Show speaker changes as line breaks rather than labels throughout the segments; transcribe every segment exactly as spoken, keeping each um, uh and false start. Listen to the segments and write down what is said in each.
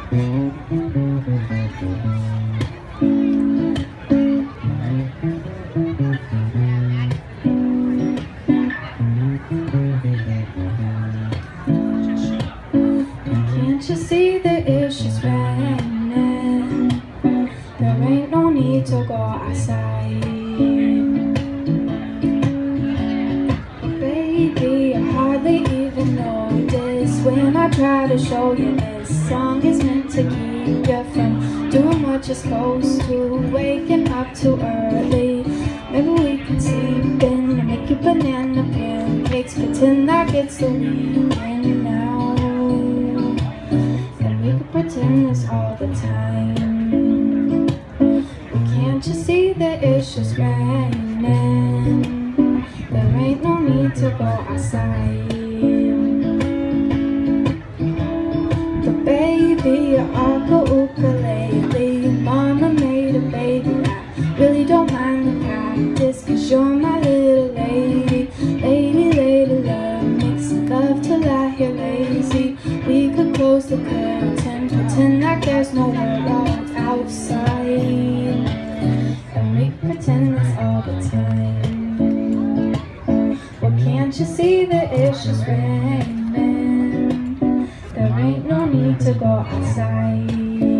Can't you see that it's just raining? There ain't no need to go outside. Baby, I hardly even notice when I try to show you this song is meant to keep you from doing what you're supposed to, waking up too early. Maybe we could sleep in and make you banana pancakes, pretend like it's the weekend now, and we could pretend this all the time. But can't you see that it's just raining? There ain't no need to go outside. But baby, you're all go ukulele. Mama made a baby. I really don't mind the practice, cause you're my little lady. Lady, lady, love, makes love till I hear lazy. We could close the curtain, pretend like there's no world outside, and we pretend this all the time. Well, can't you see that it's just raining? There ain't no need to go outside.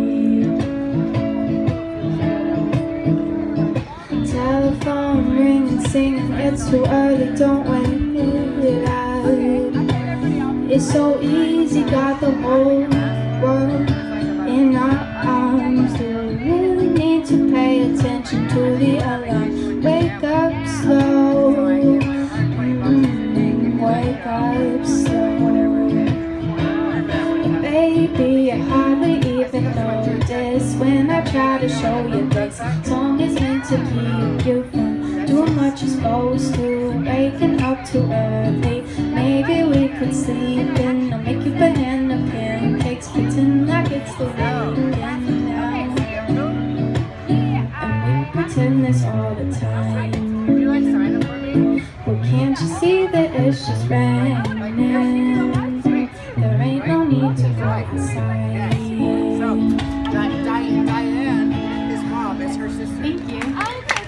Telephone ringing, singing, it's too early, don't wait it out. It's so easy, got the whole world in our arms. Do we really need to pay attention to the alarm? Wake up slow, mm-hmm. Wake up slow. Baby, I hardly even notice when I try to show you this song is meant to keep you from doing what you're supposed to, waking up too early. Maybe we could sleep in, I'll make you banana pancakes, pretend like it's the weekend now, and we pretend this all the time. Well, can't you see that it's just raining? There ain't no need to go outside.
So, Diane, Diane, his mom is her sister.
Thank you.